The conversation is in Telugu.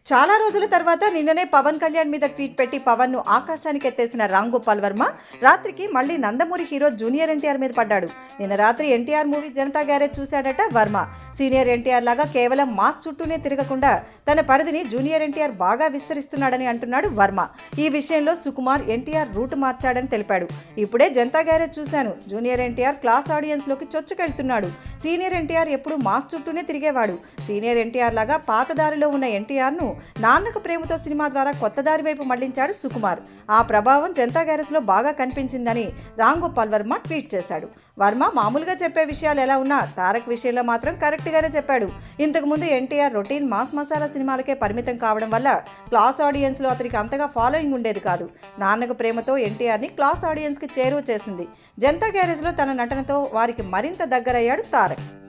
చాలా రోజుల తర్వాత నిన్ననే పవన్ కళ్యాణ్ మీద ట్వీట్ పెట్టి పవన్ ను ఆకాశానికి ఎత్తేసిన రామ్ గోపాల్ వర్మ రాత్రికి మళ్ళీ నందమూరి హీరో జూనియర్ ఎన్టీఆర్ మీద పడ్డాడు. నిన్న రాత్రి ఎన్టీఆర్ మూవీ జనతా గ్యారేజ్ చూశాడట వర్మ. సీనియర్ ఎన్టీఆర్ లాగా కేవలం మాస్ చుట్టూనే తిరగకుండా తన పరిధిని జూనియర్ ఎన్టీఆర్ బాగా విస్తరిస్తున్నాడని అంటున్నాడు వర్మ. ఈ విషయంలో సుకుమార్ ఎన్టీఆర్ రూట్ మార్చాడని తెలిపాడు. ఇప్పుడే జనతా గ్యారేజ్ చూశాను. జూనియర్ ఎన్టీఆర్ క్లాస్ ఆడియన్స్ లోకి చొచ్చుకెళ్తున్నాడు. సీనియర్ ఎన్టీఆర్ ఎప్పుడు మాస్ చుట్టూనే తిరిగేవాడు. సీనియర్ ఎన్టీఆర్ లాగా పాత దారిలో ఉన్న ఎన్టీఆర్ ను నాన్నకు ప్రేమతో సినిమా ద్వారా కొత్త దారి వైపు మళ్లించాడు సుకుమార్. ఆ ప్రభావం జనతా గ్యారేజ్ లో బాగా కనిపించిందని రామ్ గోపాల్ వర్మ ట్వీట్ చేశాడు. వర్మ మామూలుగా చెప్పే విషయాలు ఎలా ఉన్నా తారక్ విషయంలో మాత్రం కరెక్ట్ గానే చెప్పాడు. ఇంతకు ముందు ఎన్టీఆర్ రొటీన్ మాస్ మసాలా సినిమాలకే పరిమితం కావడం వల్ల క్లాస్ ఆడియన్స్ లో అతనికి అంతగా ఫాలోయింగ్ ఉండేది కాదు. నాన్నకు ప్రేమతో ఎన్టీఆర్ ని క్లాస్ ఆడియన్స్ కి చేరువ చేసింది. జనతా గ్యారేజ్ లో తన నటనతో వారికి మరింత దగ్గరయ్యాడు తారక్.